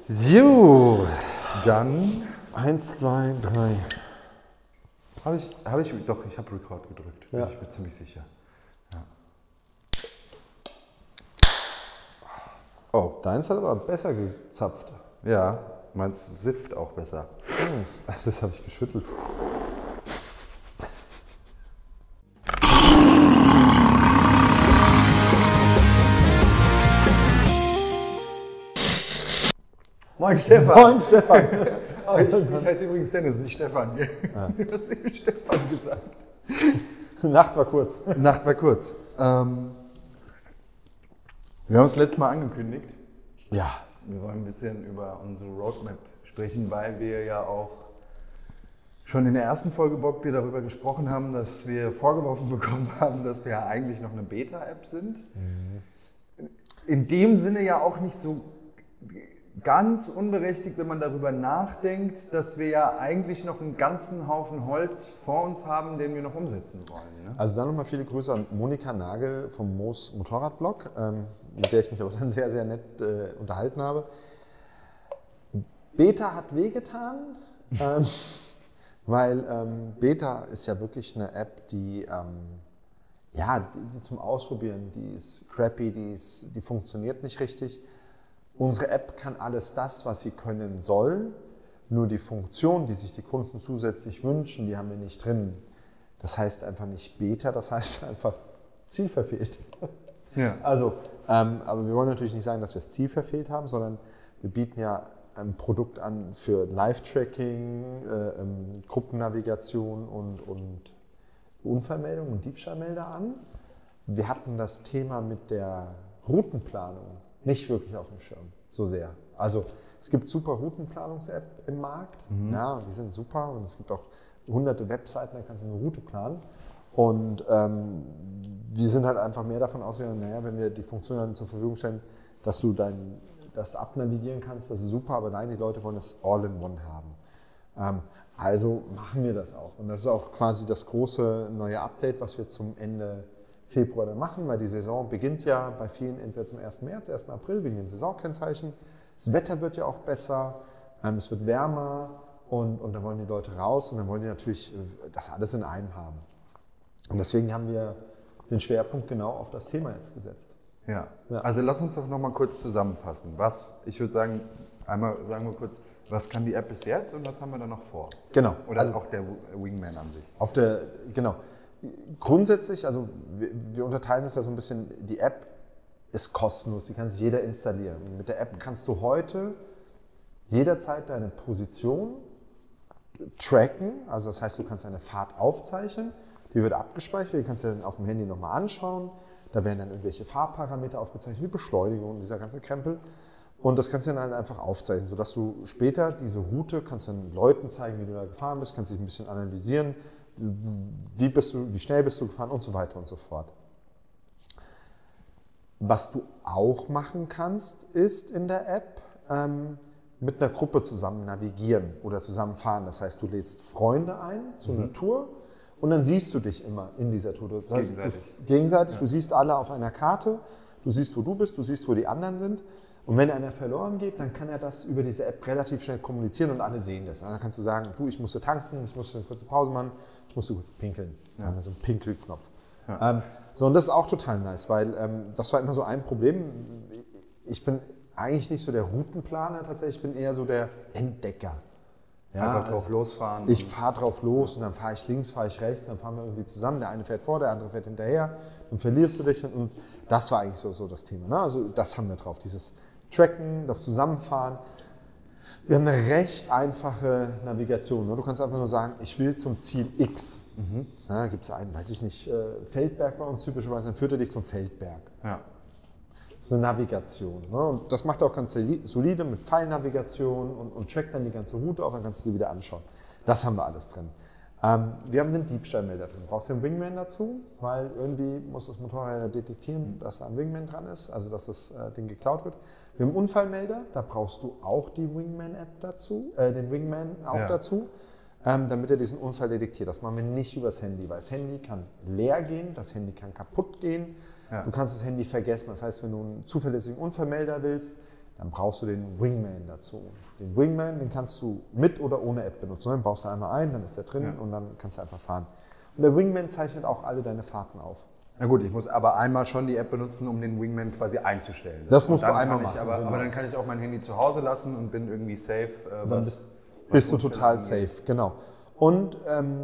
So, dann 1, 2, 3. Doch, ich habe Record gedrückt, bin ich mir ziemlich sicher. Ja. Oh, deins hat aber besser gezapft. Ja, meins sifft auch besser. Ach, das habe ich geschüttelt. Moin Stefan. Moin Stefan. Oh, ich heiße übrigens Dennis, nicht Stefan. Ja. Du hast eben Stefan gesagt. Nacht war kurz. Nacht war kurz. Wir haben es letztes Mal angekündigt. Ja. Wir wollen ein bisschen über unsere Roadmap sprechen, weil wir ja auch schon in der ersten Folge Bockbier darüber gesprochen haben, dass wir vorgeworfen bekommen haben, dass wir ja eigentlich noch eine Beta-App sind. In dem Sinne ja auch nicht so ganz unberechtigt, wenn man darüber nachdenkt, dass wir ja eigentlich noch einen ganzen Haufen Holz vor uns haben, den wir noch umsetzen wollen. Ne? Also dann nochmal viele Grüße an Monika Nagel vom Moos Motorradblog, mit der ich mich auch dann sehr, sehr nett unterhalten habe. Beta hat wehgetan, weil Beta ist ja wirklich eine App, die zum Ausprobieren, die ist crappy, die funktioniert nicht richtig. Unsere App kann alles das, was sie können soll, nur die Funktion, die sich die Kunden zusätzlich wünschen, die haben wir nicht drin. Das heißt einfach nicht Beta, das heißt einfach Ziel verfehlt. Ja. Also, aber wir wollen natürlich nicht sagen, dass wir das Ziel verfehlt haben, sondern wir bieten ja ein Produkt an für Live-Tracking, Gruppennavigation und Unfallmeldung und Diebstahlmelder an. Wir hatten das Thema mit der Routenplanung nicht wirklich auf dem Schirm, so sehr. Also es gibt super Routenplanungs-App im Markt, ja, die sind super und es gibt auch hunderte Webseiten, da kannst du eine Route planen. Und wir sind halt einfach mehr davon ausgegangen, wenn wir die Funktion dann zur Verfügung stellen, dass du das abnavigieren kannst, das ist super, aber nein, die Leute wollen es all-in-one haben. Also machen wir das auch. Und das ist auch quasi das große neue Update, was wir zum Ende Februar dann machen, weil die Saison beginnt ja bei vielen entweder zum 1. März, 1. April wegen den Saisonkennzeichen. Das Wetter wird ja auch besser, es wird wärmer und dann wollen die Leute raus und dann wollen die natürlich das alles in einem haben. Und deswegen haben wir den Schwerpunkt genau auf das Thema jetzt gesetzt. Ja. Also lass uns doch nochmal kurz zusammenfassen. Ich würde sagen, einmal sagen wir kurz, was kann die App bis jetzt und was haben wir da noch vor? Genau. Oder also auch der Wingman an sich? Genau. Grundsätzlich, also wir unterteilen es ja so ein bisschen, die App ist kostenlos, die kann sich jeder installieren. Und mit der App kannst du heute jederzeit deine Position tracken, also das heißt, du kannst deine Fahrt aufzeichnen, die wird abgespeichert, die kannst du dann auf dem Handy nochmal anschauen, da werden dann irgendwelche Fahrparameter aufgezeichnet, wie Beschleunigung, dieser ganze Krempel. Und das kannst du dann einfach aufzeichnen, sodass du später diese Route, kannst dann Leuten zeigen, wie du da gefahren bist, kannst dich ein bisschen analysieren, wie schnell bist du gefahren und so weiter und so fort. Was du auch machen kannst, ist in der App mit einer Gruppe zusammen navigieren oder zusammen fahren. Das heißt, du lädst Freunde ein zu einer Tour und dann siehst du dich immer in dieser Tour. Das heißt, gegenseitig. Du siehst alle auf einer Karte, du siehst, wo du bist, du siehst, wo die anderen sind. Und wenn einer verloren geht, dann kann er das über diese App relativ schnell kommunizieren und alle sehen das. Dann kannst du sagen, du, ich musste tanken, ich musste eine kurze Pause machen, ich musste kurz pinkeln. Ja. So ein Pinkelknopf. Ja. Und das ist auch total nice, weil das war immer so ein Problem. Ich bin eigentlich nicht so der Routenplaner tatsächlich, ich bin eher so der Entdecker. Ja, einfach drauf losfahren. Ich fahre drauf los und dann fahre ich links, fahre ich rechts, dann fahren wir irgendwie zusammen. Der eine fährt vor, der andere fährt hinterher, dann verlierst du dich. Und das war eigentlich so das Thema. Ne? Also das haben wir drauf, dieses Tracken, das Zusammenfahren. Wir haben eine recht einfache Navigation. Ne? Du kannst einfach nur sagen, ich will zum Ziel X. Da gibt es einen, weiß ich nicht, Feldberg bei uns typischerweise, dann führt er dich zum Feldberg. Ja. Das ist eine Navigation. Ne? Und das macht er auch ganz solide mit Pfeilnavigation und trackt dann die ganze Route auch, dann kannst du sie wieder anschauen. Das haben wir alles drin. Wir haben einen Diebstahlmelder drin. Du brauchst den Wingman dazu, weil irgendwie muss das Motorrad detektieren, dass da ein Wingman dran ist, also dass das Ding geklaut wird. Wir haben einen Unfallmelder, da brauchst du auch die Wingman-App dazu, den Wingman auch dazu, damit er diesen Unfall detektiert. Das machen wir nicht übers Handy, weil das Handy kann leer gehen, das Handy kann kaputt gehen. Ja. Du kannst das Handy vergessen, das heißt, wenn du einen zuverlässigen Unfallmelder willst, dann brauchst du den Wingman dazu. Den Wingman, den kannst du mit oder ohne App benutzen. Den baust du einmal ein, dann ist der drin und dann kannst du einfach fahren. Und der Wingman zeichnet auch alle deine Fahrten auf. Na gut, ich muss aber einmal schon die App benutzen, um den Wingman quasi einzustellen. Das musst du einmal machen. Aber dann kann ich auch mein Handy zu Hause lassen und bin irgendwie safe. Dann bist du total safe, genau. Und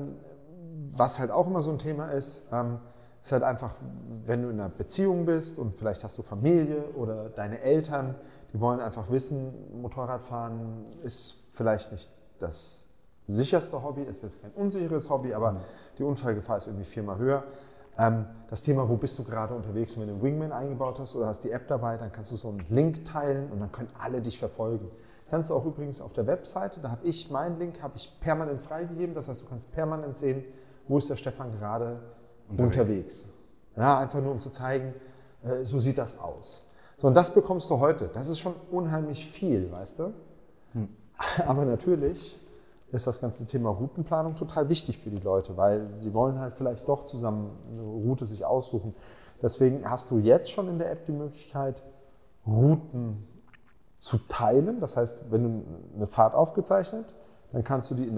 was halt auch immer so ein Thema ist halt einfach, wenn du in einer Beziehung bist und vielleicht hast du Familie oder deine Eltern, die wollen einfach wissen, Motorradfahren ist vielleicht nicht das sicherste Hobby, ist jetzt kein unsicheres Hobby, aber die Unfallgefahr ist irgendwie 4-mal höher. Das Thema, wo bist du gerade unterwegs, und wenn du einen Wingman eingebaut hast oder hast die App dabei, dann kannst du so einen Link teilen und dann können alle dich verfolgen. Kannst du auch übrigens auf der Webseite, da habe ich meinen Link permanent freigegeben, das heißt, du kannst permanent sehen, wo ist der Stefan gerade unterwegs. Ja, einfach nur um zu zeigen, so sieht das aus. So, und das bekommst du heute. Das ist schon unheimlich viel, weißt du? Aber natürlich ist das ganze Thema Routenplanung total wichtig für die Leute, weil sie wollen halt vielleicht doch zusammen eine Route sich aussuchen. Deswegen hast du jetzt schon in der App die Möglichkeit, Routen zu teilen. Das heißt, wenn du eine Fahrt aufgezeichnet, dann kannst du die in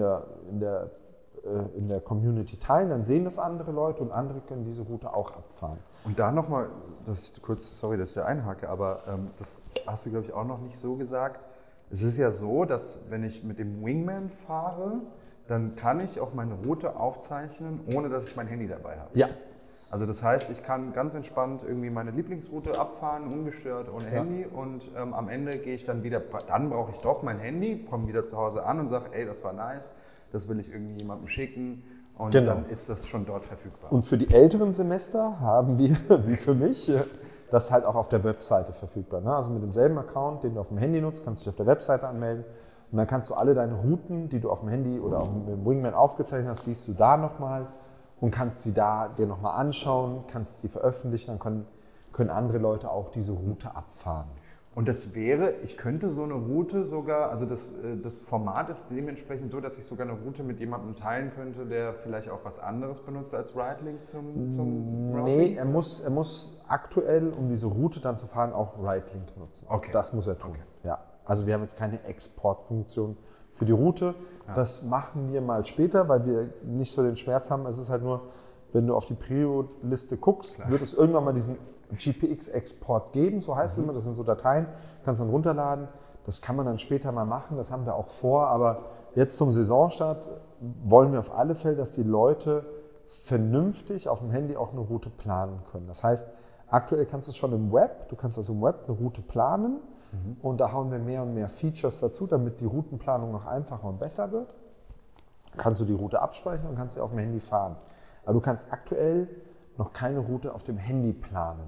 der Community teilen, dann sehen das andere Leute und andere können diese Route auch abfahren. Und da nochmal, sorry, dass ich da einhake, aber das hast du, glaube ich, auch noch nicht so gesagt. Es ist ja so, dass wenn ich mit dem Wingman fahre, dann kann ich auch meine Route aufzeichnen, ohne dass ich mein Handy dabei habe. Ja. Also das heißt, ich kann ganz entspannt irgendwie meine Lieblingsroute abfahren, ungestört, ohne Handy, und am Ende gehe ich dann wieder, dann brauche ich doch mein Handy, komme wieder zu Hause an und sage, ey, das war nice, das will ich irgendwie jemandem schicken, und dann ist das schon dort verfügbar. Und für die älteren Semester haben wir, wie für mich, das halt auch auf der Webseite verfügbar. Ne? Also mit demselben Account, den du auf dem Handy nutzt, kannst du dich auf der Webseite anmelden und dann kannst du alle deine Routen, die du auf dem Handy oder auf dem Wingman aufgezeichnet hast, siehst du da nochmal und kannst sie da dir nochmal anschauen, kannst sie veröffentlichen, dann können andere Leute auch diese Route abfahren. Und das wäre, ich könnte so eine Route sogar, also das Format ist dementsprechend so, dass ich sogar eine Route mit jemandem teilen könnte, der vielleicht auch was anderes benutzt als Ride-Link zum Routing? Nee, er muss aktuell, um diese Route dann zu fahren, auch Ride-Link nutzen. Okay. Das muss er tun. Okay. Ja. Also wir haben jetzt keine Exportfunktion für die Route. Ja. Das machen wir mal später, weil wir nicht so den Schmerz haben. Es ist halt nur, wenn du auf die Prio-Liste guckst, wird es irgendwann mal diesen GPX-Export geben, so heißt es immer. Das sind so Dateien, kannst du dann runterladen. Das kann man dann später mal machen, das haben wir auch vor. Aber jetzt zum Saisonstart wollen wir auf alle Fälle, dass die Leute vernünftig auf dem Handy auch eine Route planen können. Das heißt, aktuell kannst du es schon im Web, du kannst also im Web eine Route planen. Und da hauen wir mehr und mehr Features dazu, damit die Routenplanung noch einfacher und besser wird. Kannst du die Route abspeichern und kannst sie auf dem Handy fahren. Aber du kannst aktuell noch keine Route auf dem Handy planen.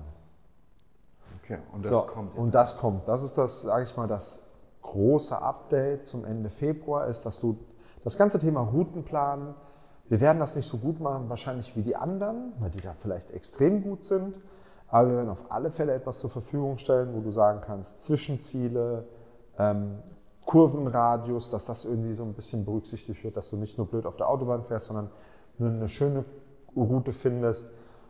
Okay, und das kommt jetzt. Und das kommt. Das ist das, sage ich mal, das große Update zum Ende Februar, ist, dass du das ganze Thema Routenplanen, wir werden das nicht so gut machen wahrscheinlich wie die anderen, weil die da vielleicht extrem gut sind. Aber wir werden auf alle Fälle etwas zur Verfügung stellen, wo du sagen kannst, Zwischenziele, Kurvenradius, dass das irgendwie so ein bisschen berücksichtigt wird, dass du nicht nur blöd auf der Autobahn fährst, sondern eine schöne Route findest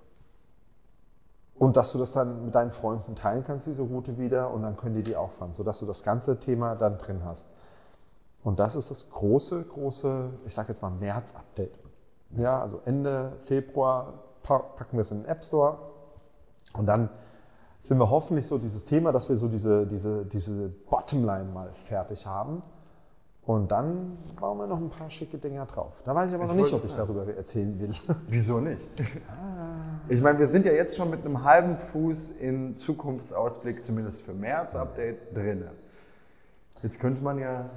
und dass du das dann mit deinen Freunden teilen kannst, diese Route wieder, und dann können die auch fahren, sodass du das ganze Thema dann drin hast. Und das ist das große, ich sage jetzt mal März-Update. Ja, also Ende Februar packen wir es in den App Store. Und dann sind wir hoffentlich so dieses Thema, dass wir so diese Bottomline mal fertig haben. Und dann bauen wir noch ein paar schicke Dinger drauf. Da weiß ich aber noch nicht, ob ich darüber erzählen will. Wieso nicht? Ich meine, wir sind ja jetzt schon mit einem halben Fuß in Zukunftsausblick, zumindest für März-Update, drin. Jetzt könnte man ja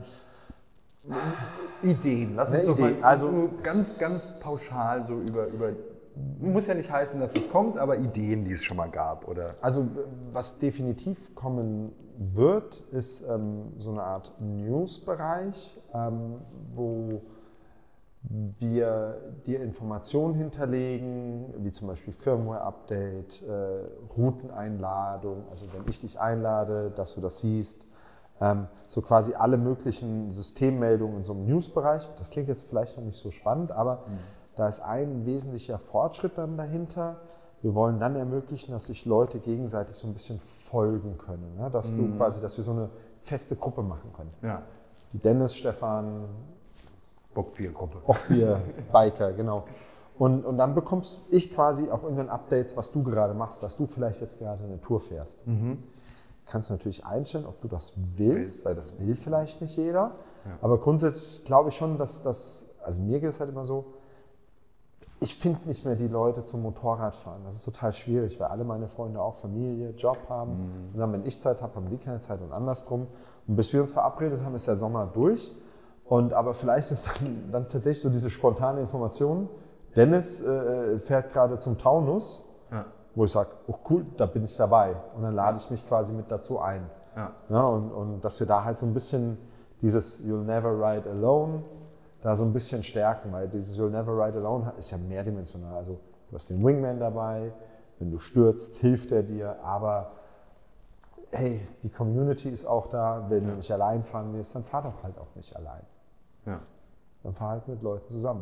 Ideen, lass uns doch mal also ganz pauschal so über muss ja nicht heißen, dass es kommt, aber Ideen, die es schon mal gab, oder? Also was definitiv kommen wird, ist so eine Art News-Bereich, wo wir dir Informationen hinterlegen, wie zum Beispiel Firmware-Update, Routeneinladung, also wenn ich dich einlade, dass du das siehst, so quasi alle möglichen Systemmeldungen in so einem News-Bereich. Das klingt jetzt vielleicht noch nicht so spannend, aber da ist ein wesentlicher Fortschritt dann dahinter. wir wollen dann ermöglichen, dass sich Leute gegenseitig so ein bisschen folgen können. Ne? Dass dass wir so eine feste Gruppe machen können. Ja. Die Dennis, Stefan, Bockbier-Gruppe. Bockbier, Biker, genau. Und dann bekommst ich quasi auch irgendwann Updates, was du gerade machst, dass du vielleicht jetzt gerade eine Tour fährst. Kannst du natürlich einstellen, ob du das willst, weil das will vielleicht nicht jeder. Ja. Aber grundsätzlich glaube ich schon, dass das, also mir geht es halt immer so, ich finde nicht mehr die Leute zum Motorradfahren. Das ist total schwierig, weil alle meine Freunde auch Familie, Job haben. Und dann, wenn ich Zeit habe, haben die keine Zeit und andersrum. Und bis wir uns verabredet haben, ist der Sommer durch. Aber vielleicht ist dann tatsächlich so diese spontane Information, Dennis fährt gerade zum Taunus, wo ich sage, oh cool, da bin ich dabei. Und dann lade ich mich quasi mit dazu ein. Ja, und dass wir da halt so ein bisschen dieses You'll never ride alone da so ein bisschen stärken, weil dieses You'll never ride alone ist ja mehrdimensional. Also du hast den Wingman dabei, wenn du stürzt, hilft er dir, aber hey, die Community ist auch da, wenn du nicht allein fahren willst, dann fahr doch halt auch nicht allein. Ja. Dann fahr halt mit Leuten zusammen.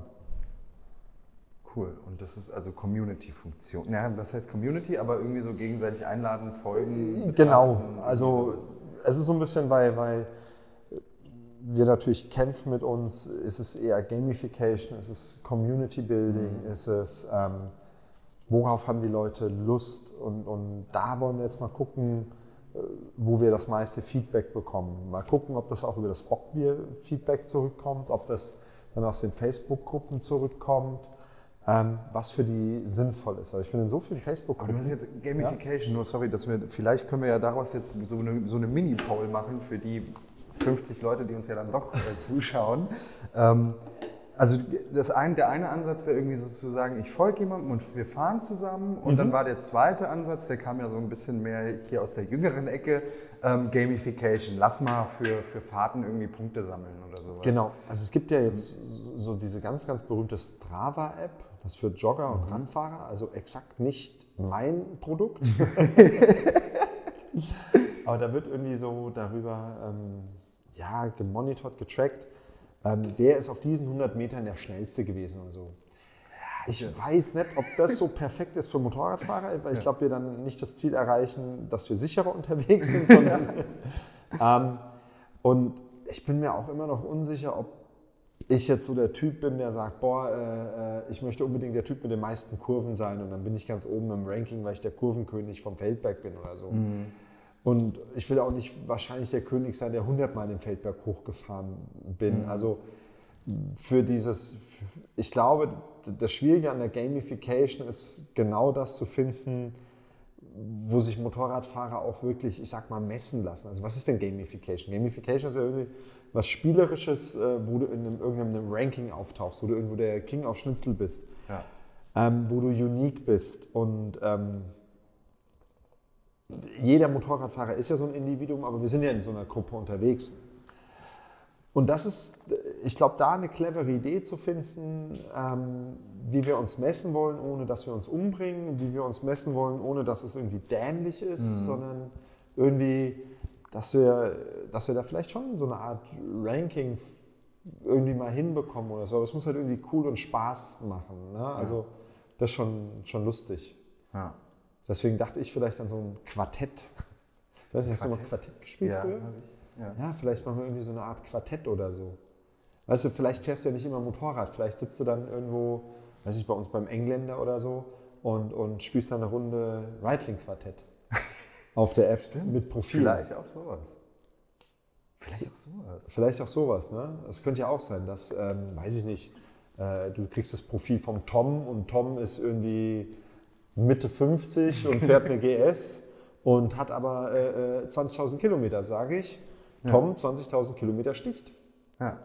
Cool. Und das ist also Community-Funktion. Ja, das heißt Community, aber irgendwie so gegenseitig einladen, folgen. Genau. Also es ist so ein bisschen, weil wir natürlich kämpfen mit uns, ist es eher Gamification, ist es Community Building, ist es, worauf haben die Leute Lust und da wollen wir jetzt mal gucken, wo wir das meiste Feedback bekommen. Mal gucken, ob das auch über das Bockbier-Feedback zurückkommt, ob das dann aus den Facebook-Gruppen zurückkommt, was für die sinnvoll ist. Aber ich bin in so vielen Facebook-Gruppen. Du hast jetzt Gamification, nur sorry, vielleicht können wir ja daraus jetzt so eine Mini-Poll machen für die 50 Leute, die uns ja dann doch zuschauen. Also der eine Ansatz wäre irgendwie sozusagen, ich folge jemandem und wir fahren zusammen. Und dann war der zweite Ansatz, der kam ja so ein bisschen mehr hier aus der jüngeren Ecke, Gamification. Lass mal für Fahrten irgendwie Punkte sammeln oder sowas. Genau, also es gibt ja jetzt so diese ganz, ganz berühmte Strava-App, das ist für Jogger und Radfahrer, also exakt nicht mein Produkt. Aber da wird irgendwie so darüber gemonitort, getrackt. Der ist auf diesen 100 Metern der schnellste gewesen und so. Ich weiß nicht, ob das so perfekt ist für Motorradfahrer, weil ich glaube, wir dann nicht das Ziel erreichen, dass wir sicherer unterwegs sind, sondern und ich bin mir auch immer noch unsicher, ob ich jetzt so der Typ bin, der sagt, ich möchte unbedingt der Typ mit den meisten Kurven sein und dann bin ich ganz oben im Ranking, weil ich der Kurvenkönig vom Feldberg bin oder so. Und ich will auch nicht wahrscheinlich der König sein, der 100-mal den Feldberg hochgefahren bin. Also ich glaube, das Schwierige an der Gamification ist genau das zu finden, wo sich Motorradfahrer auch wirklich, ich sag mal, messen lassen. Also was ist denn Gamification? Gamification ist ja irgendwie was Spielerisches, wo du in irgendeinem Ranking auftauchst, wo du irgendwo der King auf Schnitzel bist, wo du unique bist und jeder Motorradfahrer ist ja so ein Individuum, aber wir sind ja in so einer Gruppe unterwegs. Und das ist, ich glaube, da eine clevere Idee zu finden, wie wir uns messen wollen, ohne dass wir uns umbringen, wie wir uns messen wollen, ohne dass es irgendwie dämlich ist, sondern irgendwie, dass wir da vielleicht schon so eine Art Ranking irgendwie mal hinbekommen oder so. Aber es muss halt irgendwie cool und Spaß machen. Ne? Also das ist schon lustig. Ja. Deswegen dachte ich vielleicht an so ein Quartett. Ich weiß nicht, hast du mal Quartett gespielt früher? Ja, vielleicht machen wir irgendwie so eine Art Quartett oder so. Weißt du, vielleicht fährst du ja nicht immer Motorrad, vielleicht sitzt du dann irgendwo, weiß ich, bei uns beim Engländer oder so und spielst dann eine Runde Reitling-Quartett auf der App mit Profil. Vielleicht auch sowas. Vielleicht auch sowas, ne? Das könnte ja auch sein, dass, weiß ich nicht, du kriegst das Profil vom Tom und Tom ist irgendwie Mitte 50 und fährt eine GS und hat aber 20.000 Kilometer, sage ich. Tom, 20.000 Kilometer sticht. Ja.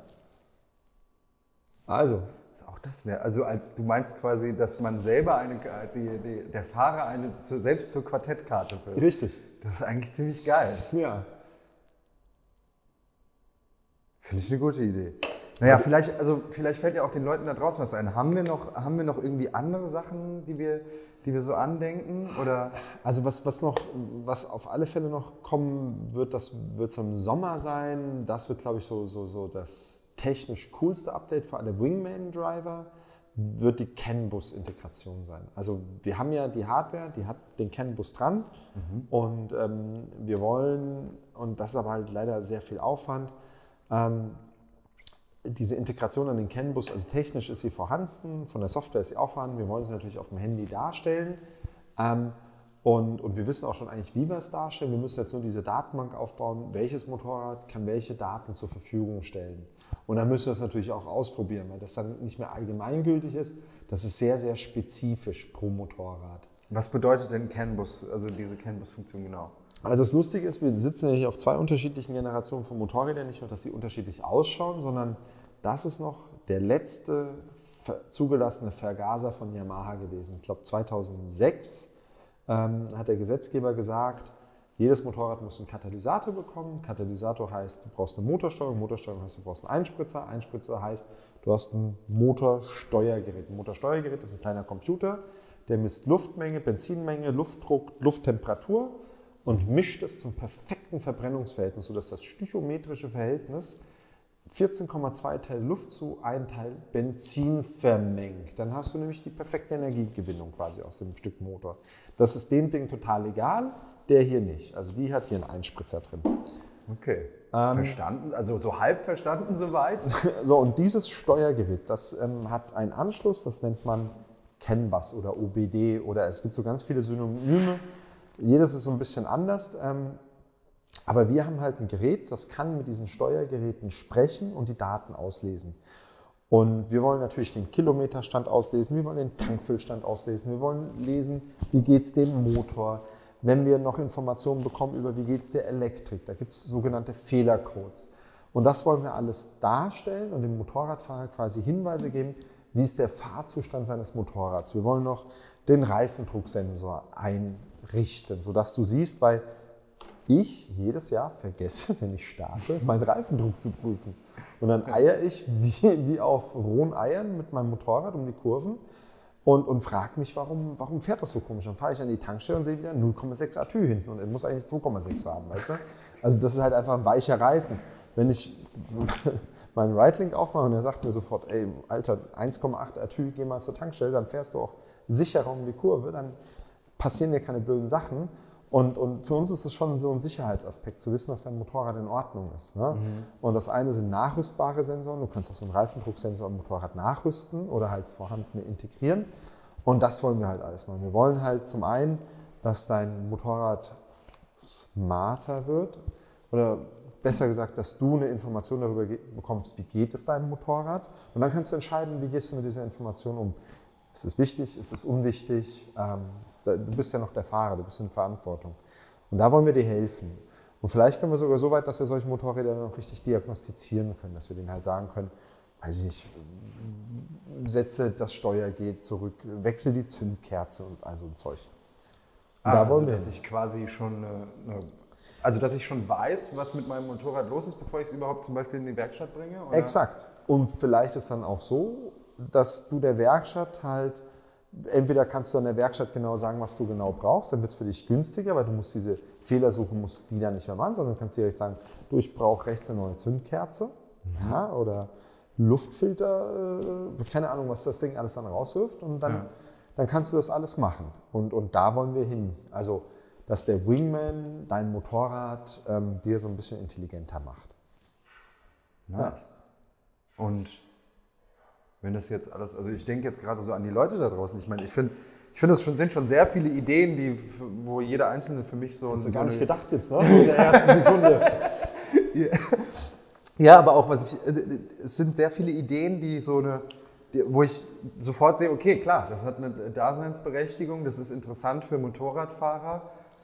Also. Auch das wäre, also du meinst quasi, dass man selber der Fahrer selbst zur Quartettkarte wird. Richtig. Das ist eigentlich ziemlich geil. Ja. Finde ich eine gute Idee. Naja, vielleicht fällt ja auch den Leuten da draußen was ein. Haben wir noch irgendwie andere Sachen, die wir so andenken? Oder? Also was auf alle Fälle noch kommen wird, das wird so im Sommer sein. Das wird, glaube ich, so das technisch coolste Update für alle Wingman-Driver. wird die CAN-Bus-Integration sein. Also wir haben ja die Hardware, die hat den CAN-Bus dran und wir wollen, und das ist aber halt leider sehr viel Aufwand, diese Integration an den CAN-Bus, also technisch ist sie vorhanden, von der Software ist sie auch vorhanden, wir wollen sie natürlich auf dem Handy darstellen. Und wir wissen auch schon eigentlich, wie wir es darstellen. Wir müssen jetzt nur diese Datenbank aufbauen, welches Motorrad kann welche Daten zur Verfügung stellen. Und dann müssen wir es natürlich auch ausprobieren, weil das dann nicht mehr allgemeingültig ist. Das ist sehr, sehr spezifisch pro Motorrad. Was bedeutet denn CAN-Bus, also diese CAN-Bus-Funktion genau? Also das Lustige ist, wir sitzen ja hier auf 2 unterschiedlichen Generationen von Motorrädern. Nicht nur, dass sie unterschiedlich ausschauen, sondern das ist noch der letzte zugelassene Vergaser von Yamaha gewesen. Ich glaube 2006 hat der Gesetzgeber gesagt, jedes Motorrad muss einen Katalysator bekommen. Katalysator heißt, du brauchst eine Motorsteuerung. Motorsteuerung heißt, du brauchst einen Einspritzer. Einspritzer heißt, du hast ein Motorsteuergerät. Ein Motorsteuergerät ist ein kleiner Computer, der misst Luftmenge, Benzinmenge, Luftdruck, Lufttemperatur und mischt es zum perfekten Verbrennungsverhältnis, sodass das stöchiometrische Verhältnis 14,2 Teil Luft zu 1 Teil Benzin vermengt. Dann hast du nämlich die perfekte Energiegewinnung quasi aus dem Stück Motor. Das ist dem Ding total egal, der hier nicht. Also die hat hier einen Einspritzer drin. Okay, verstanden, also so halb verstanden soweit. So, und dieses Steuergerät, das hat einen Anschluss, das nennt man CAN-Bus oder OBD oder es gibt so ganz viele Synonyme. Jedes ist so ein bisschen anders. Aber wir haben halt ein Gerät, das kann mit diesen Steuergeräten sprechen und die Daten auslesen. Und wir wollen natürlich den Kilometerstand auslesen, wir wollen den Tankfüllstand auslesen, wir wollen lesen, wie geht es dem Motor. Wenn wir noch Informationen bekommen über wie geht es der Elektrik, da gibt es sogenannte Fehlercodes. Und das wollen wir alles darstellen und dem Motorradfahrer quasi Hinweise geben, wie ist der Fahrzustand seines Motorrads. Wir wollen noch den Reifendrucksensor einrichten, sodass du siehst, weil ich jedes Jahr vergesse, wenn ich starte, meinen Reifendruck zu prüfen. Und dann eier ich wie auf rohen Eiern mit meinem Motorrad um die Kurven und frage mich, warum fährt das so komisch. Dann fahre ich an die Tankstelle und sehe wieder 0,6 Atü hinten und er muss eigentlich 2,6 haben, weißt du? Also das ist halt einfach ein weicher Reifen. Wenn ich meinen Ridelink aufmache und er sagt mir sofort, ey, Alter, 1,8 Atü, geh mal zur Tankstelle, dann fährst du auch sicherer um die Kurve, dann passieren dir keine blöden Sachen. Und für uns ist es schon so ein Sicherheitsaspekt, zu wissen, dass dein Motorrad in Ordnung ist. Ne? Und das eine sind nachrüstbare Sensoren. Du kannst auch so einen Reifendrucksensor am Motorrad nachrüsten oder halt vorhandene integrieren. Und das wollen wir halt alles machen. Wir wollen halt zum einen, dass dein Motorrad smarter wird oder besser gesagt, dass du eine Information darüber bekommst, wie geht es deinem Motorrad. Und dann kannst du entscheiden, wie gehst du mit dieser Information um. Ist es wichtig, ist es unwichtig? Du bist ja noch der Fahrer, du bist in Verantwortung. Und da wollen wir dir helfen. Und vielleicht kommen wir sogar so weit, dass wir solche Motorräder noch richtig diagnostizieren können, dass wir denen halt sagen können, weiß ich nicht, setze das Steuergerät zurück, wechsel die Zündkerze und all so ein Zeug. Und da wollen wir, dass ich quasi schon dass ich schon weiß, was mit meinem Motorrad los ist, bevor ich es überhaupt zum Beispiel in die Werkstatt bringe? Oder? Exakt. Und vielleicht ist dann auch so, dass du der Werkstatt halt, entweder kannst du an der Werkstatt genau sagen, was du genau brauchst, dann wird es für dich günstiger, weil du musst diese Fehlersuche, musst die dann nicht mehr machen, sondern du kannst direkt sagen, du, ich brauche rechts eine neue Zündkerze ja, oder Luftfilter, keine Ahnung, was das Ding alles dann rauswirft und dann kannst du das alles machen. Und da wollen wir hin. Also, dass der Wingman dein Motorrad dir so ein bisschen intelligenter macht. Nice. Ja. Und wenn das jetzt alles, also ich denke jetzt gerade so an die Leute da draußen, ich meine, ich finde, das sind schon sehr viele Ideen, wo jeder Einzelne für mich so... Hast du gar nicht gedacht jetzt, ne? In der ersten Sekunde. Ja, aber auch, es sind sehr viele Ideen, wo ich sofort sehe, okay, klar, das hat eine Daseinsberechtigung, das ist interessant für Motorradfahrer.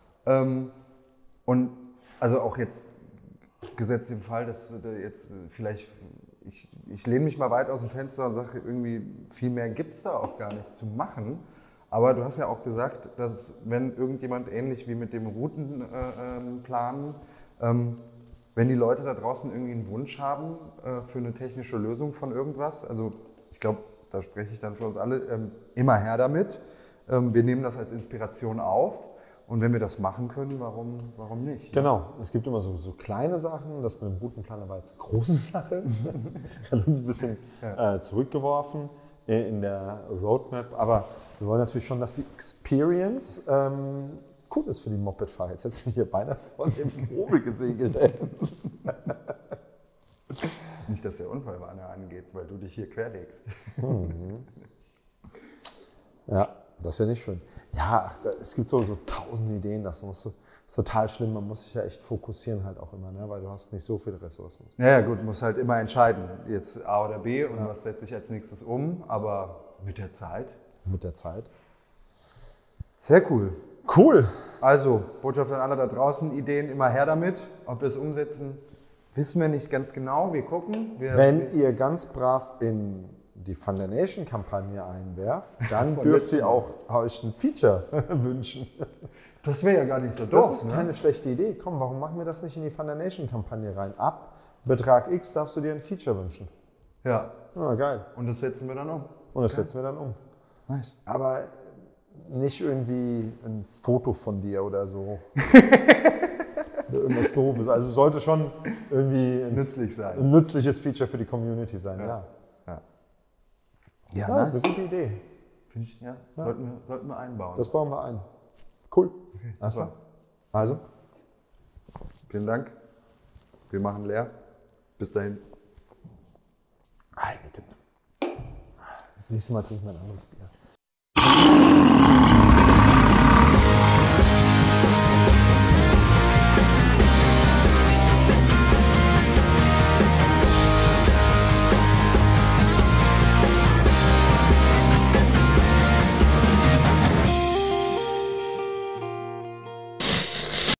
Und also auch jetzt gesetzt im Fall, dass jetzt vielleicht... Ich lehne mich mal weit aus dem Fenster und sage, irgendwie viel mehr gibt es da auch gar nicht zu machen. Aber du hast ja auch gesagt, dass wenn irgendjemand ähnlich wie mit dem Routenplanen, wenn die Leute da draußen irgendwie einen Wunsch haben für eine technische Lösung von irgendwas, also ich glaube, da spreche ich dann für uns alle, immer her damit. Wir nehmen das als Inspiration auf. Und wenn wir das machen können, warum nicht? Genau, es gibt immer so kleine Sachen, das mit dem Routenplaner war jetzt eine große Sache, hat uns ein bisschen zurückgeworfen. in der Roadmap, aber wir wollen natürlich schon, dass die Experience cool ist für die Moped-Fahrer. Jetzt hättest du mich hier beinahe von dem Hobel gesegelt. Ey. Nicht, dass der Unfallwarner angeht, weil du dich hier querlegst. Ja, das ist ja nicht schön. Ja, es gibt so 1000 Ideen, das ist total schlimm. Man muss sich ja echt fokussieren halt auch immer, ne? Weil du hast nicht so viele Ressourcen. Ja, gut, muss halt immer entscheiden, jetzt A oder B und was setze ich als nächstes um, aber mit der Zeit. Mit der Zeit. Sehr cool. Cool. Also, Botschaft an alle da draußen, Ideen immer her damit. Ob wir es umsetzen, wissen wir nicht ganz genau. Wir gucken. Wenn ihr ganz brav in die Fund der Nation Kampagne einwerft, dann dürft ihr auch euch ein Feature wünschen. Das wäre ja gar nicht so doof. Das ist keine schlechte Idee. Komm, warum machen wir das nicht in die Fund der Nation Kampagne rein? Ab Betrag X darfst du dir ein Feature wünschen. Ja. Geil. Und das setzen wir dann um. Und das setzen wir dann um. Nice. Aber nicht irgendwie ein Foto von dir oder so. Irgendwas Doofes. Also es sollte schon irgendwie Nützlich sein. ein nützliches Feature für die Community sein. Ja, Ja, das ist eine gute Idee. Finde ich, ja. Sollten wir einbauen. Das bauen wir ein. Cool. Okay, super. Also, Vielen Dank. Wir machen leer. Bis dahin. Heineken. Das nächste Mal trinken wir ein anderes Bier.